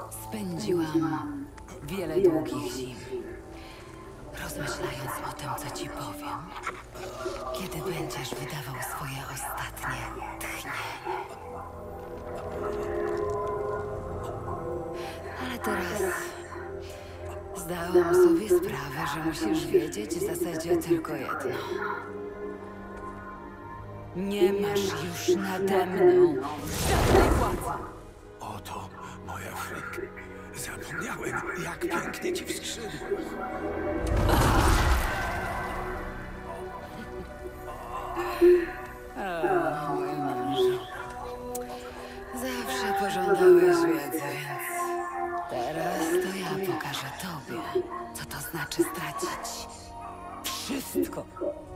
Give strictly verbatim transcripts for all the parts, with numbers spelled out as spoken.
Spędziłam wiele długich zim, rozmyślając o tym, co ci powiem, kiedy będziesz wydawał swoje ostatnie tchnienie. Ale teraz zdałam sobie sprawę, że musisz wiedzieć w zasadzie tylko jedno. Nie masz już nade mną żadnej władzy. Oto moja Fryk. Zapomniałem, jak pięknie ci wskrzydło. O, mój mężu. Zawsze pożądałeś wiedzy, więc teraz to ja pokażę tobie, co to znaczy stracić wszystko.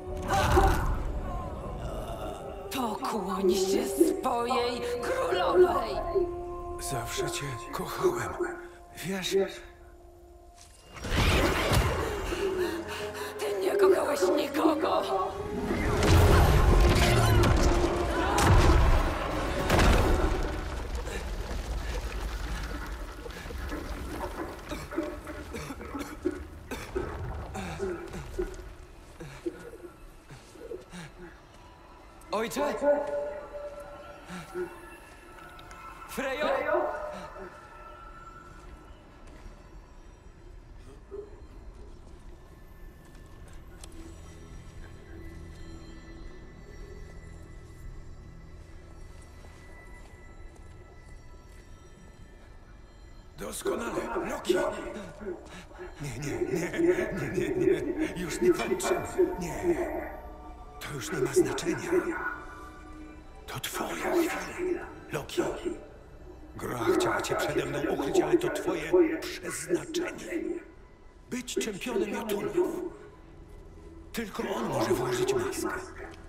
Pokłoń się swojej królowej! Zawsze cię kochałem. Wiesz, Ty nie kochałeś nikogo! Ojcze? Frejo? doskonale. Loki! Nie, nie, nie, nie, nie, nie. Już nie kończymy. Nie. To już nie ma znaczenia. To twoja chwila, Loki. Gra chciała cię przede mną ukryć, ale to twoje przeznaczenie. Być czempionem Jotunów. Tylko on może włożyć maskę.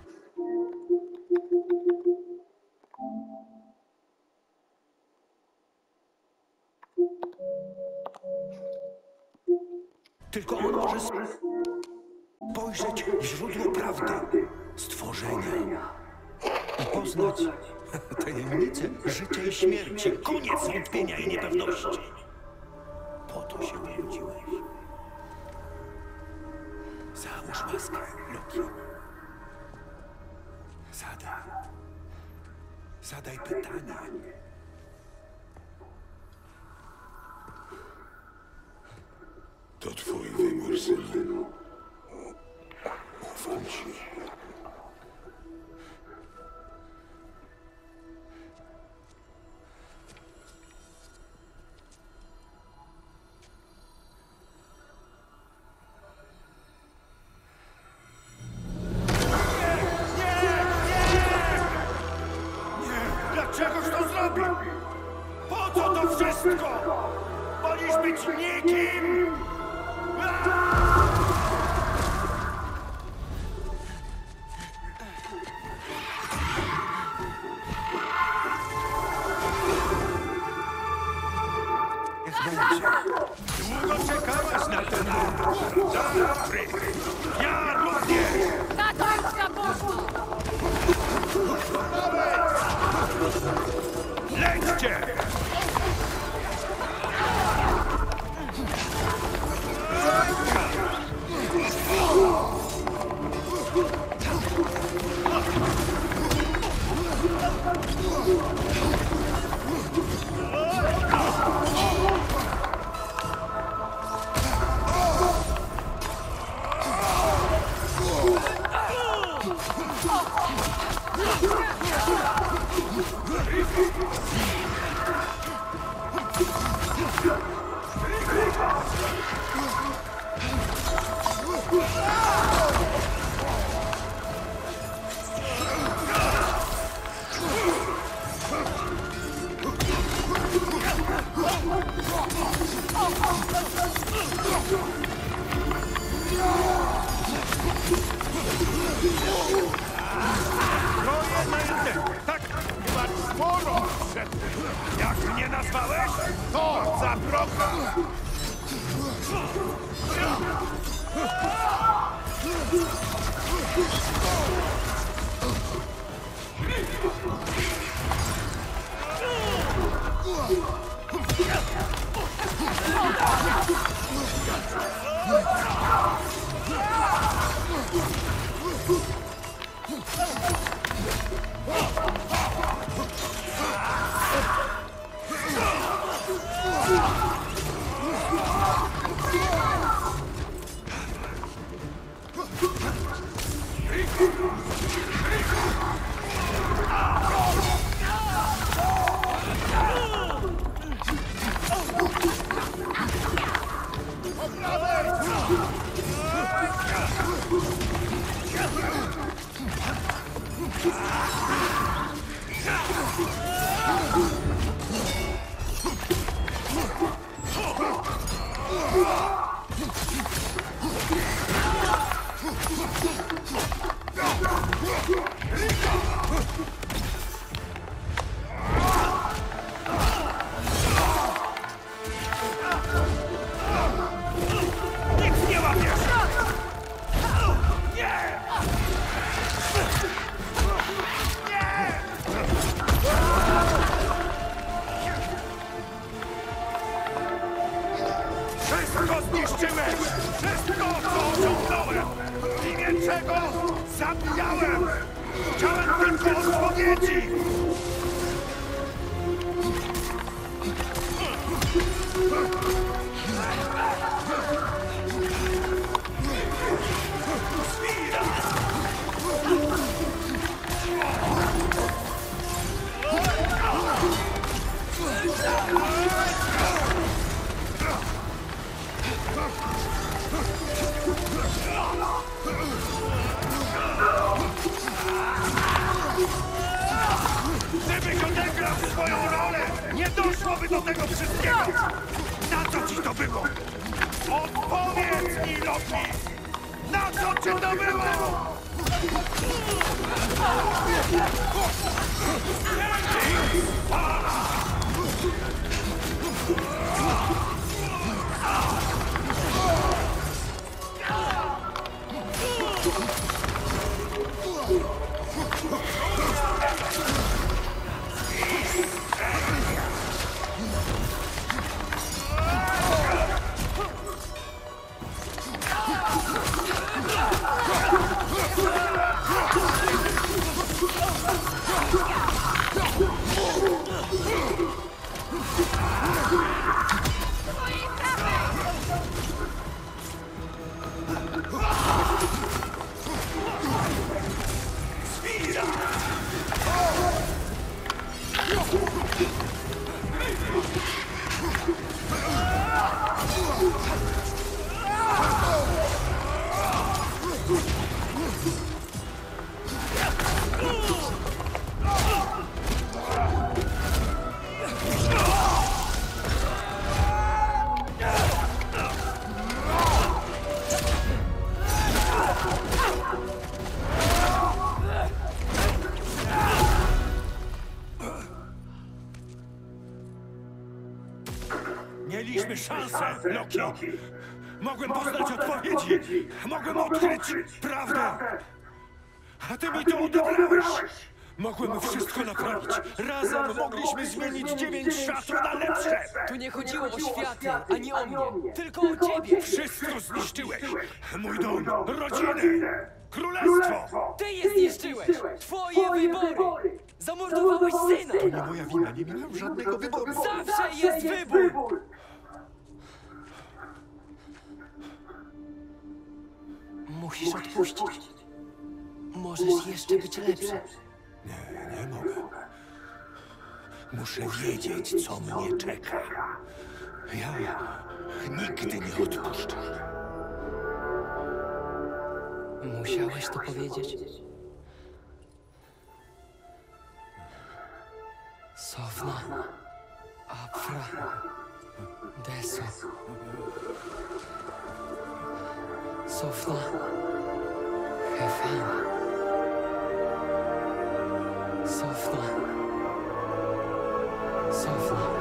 Tylko on może spojrzeć w źródło prawdy, stworzenia i poznać tajemnicę życia i śmierci, koniec wątpienia i niepewności. Po to się urodziłeś. Załóż maskę, Loki. Zadaj. Zadaj pytanie. To twój wybór, synu. Ufam ci. Dlaczegoż to zrobił? Po co to wszystko? Wolisz być nikim? Niech będzie. Długo czekałaś na ten moment. Dobra, Fryk. Ja również. Tatuśka poszła! Lećcie! Troje na jeden. Tak, chyba czworo. Jak mnie nazwałeś? To za broka. Yeah. Dlaczego zabijałem? Chciałem tylko odpowiedzi! Gdybyś odegrał swoją rolę, nie doszłoby do tego wszystkiego! Na co ci to było? Odpowiedz mi, Loki! Na co ci to było? Mieliśmy szansę, Loki! Mogłem poznać odpowiedzi! Mogłem odkryć prawdę! A ty mi to odebrałeś! Mogłem wszystko naprawić! Razem mogliśmy zmienić dziewięć światów na lepsze! Tu nie chodziło o światy, ani o mnie. Tylko o ciebie. Wszystko zniszczyłeś! Mój dom, rodzinę, królestwo! Ty je zniszczyłeś. Twoje wybory. Zamordowałeś syna. Nie moja wina, nie miałem żadnego wyboru! Zawsze jest wybór. Musisz odpuścić. Możesz jeszcze być lepszy. Nie, nie mogę. Muszę wiedzieć, co mnie czeka. Ja nigdy nie odpuszczę. Musiałeś to powiedzieć. Sofna, Apfra, Deso. Sofna, Hefan. Sofna, Sofna.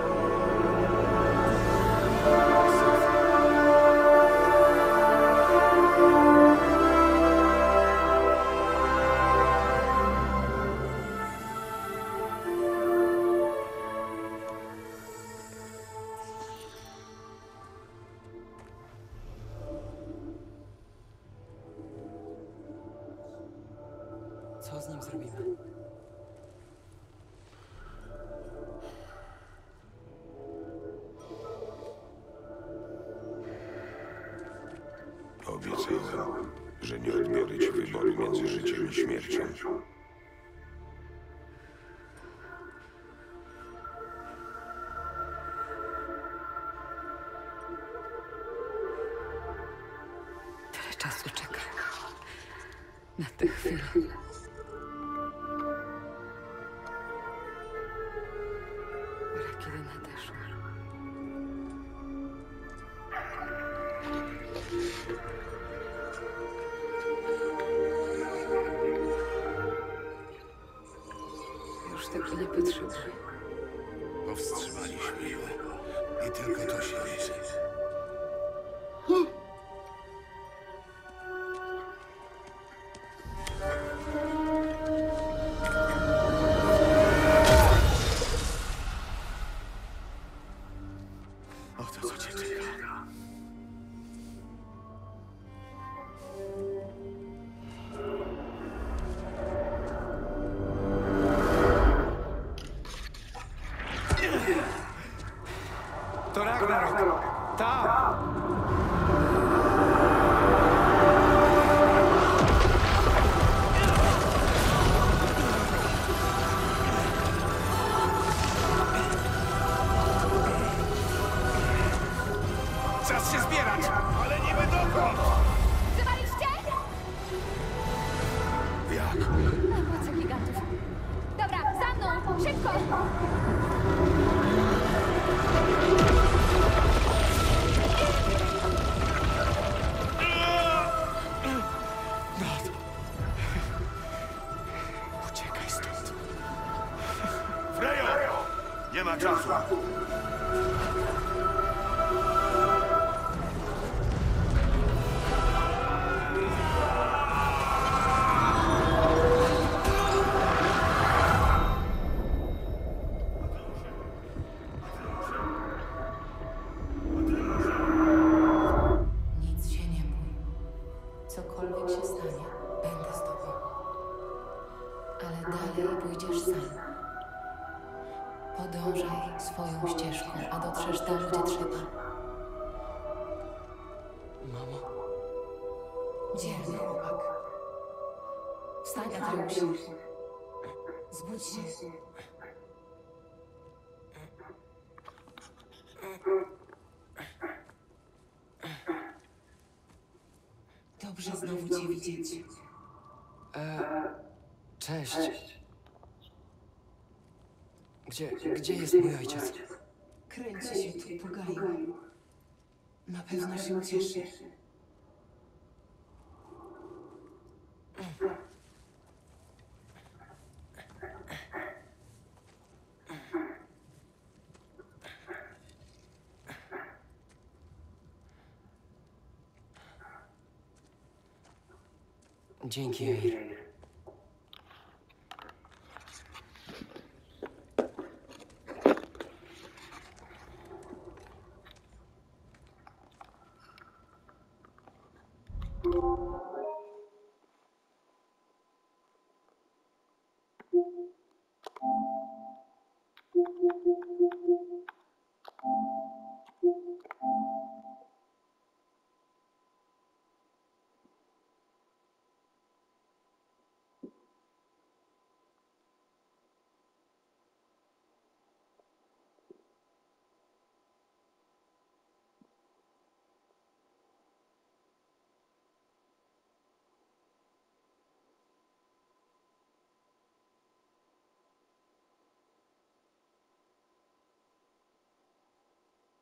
Co z nim zrobimy? Obiecałem, że nie odbiorę ci wyboru między życiem i śmiercią. Tyle czasu czekam na tę chwilę. Ale kiedy nadeszła, już tego nie potrzebuję. Powstrzymaliśmy ją. I tylko to się liczy. Oto co cię czeka. To Ragnarok. Tam. Czas się zbierać, ale niby dokąd? Zawaliście? Jak? Moce gigantów. Dobra, za mną! Szybko! Uciekaj stąd. Frejo! Nie ma czasu. Nic się nie bój. Cokolwiek się stanie, będę z tobą. Ale dalej pójdziesz sam. Podążaj swoją ścieżką, a dotrzesz tam, gdzie trzeba. Mamo? Dzielny chłopak. Wstań, Atreusie. Zbudź się. Dobrze znowu cię widzieć. Cześć. Gdzie, gdzie jest mój ojciec? Kręci się tu po gaju. Na pewno się ucieszy. Dzięki, Eir.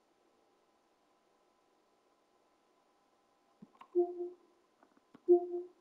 Thank you.